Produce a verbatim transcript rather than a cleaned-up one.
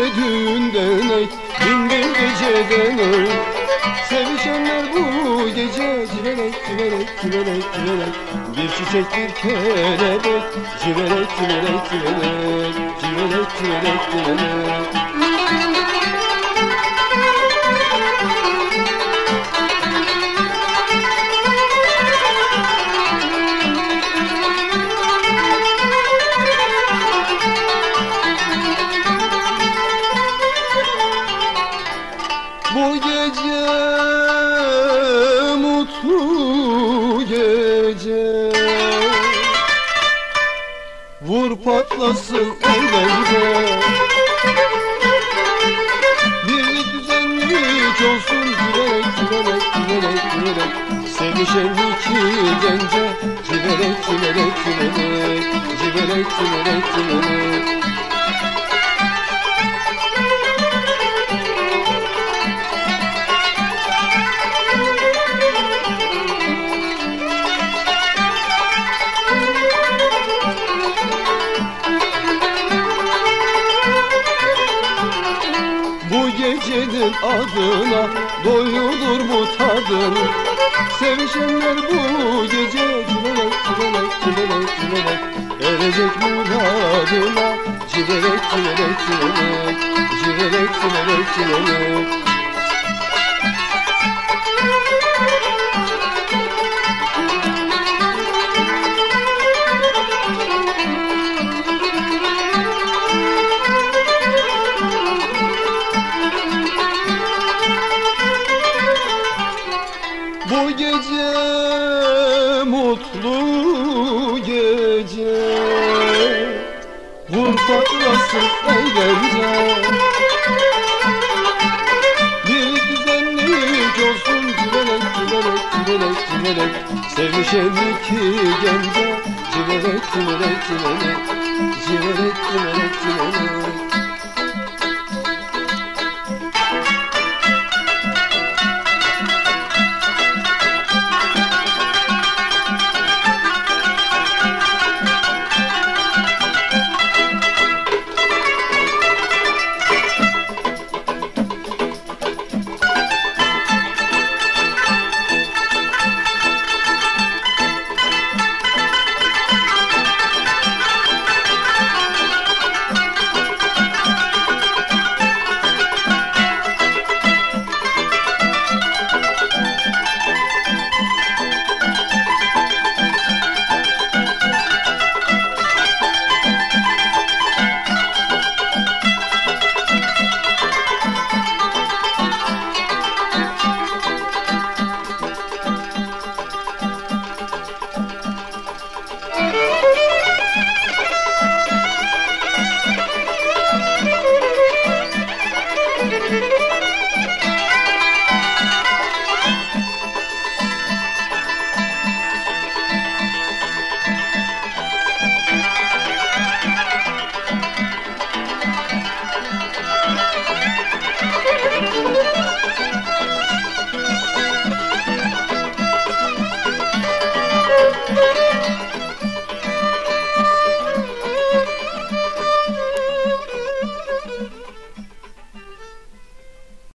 düğünden ey, bin bir geceden ey. Sevişenler bu gece civelek civelek civelek civelek, bir çiçek bir kelebek, civelek civelek civelek, civelek civelek civelek. Bu gece mutlu gece, vur patlasın eğlence. Birlik düzenlik olsun civelek civelek civelek civelek, sevişen iki gence, civelek civelek civelek, civelek civelek civelek. Bu gecenin adına doyulur bu tadın. Sevişenler bu gece civelek civelek civelek civelek, erecek muradına, civelek civelek civelek, civelek civelek civelek. Bu gece mutlu gece, vur patlasın eğlence. Bir düzenlik olsun civelek civelek civelek civelek, sevişen iki gence, civelek civelek civelek, civelek civelek civelek.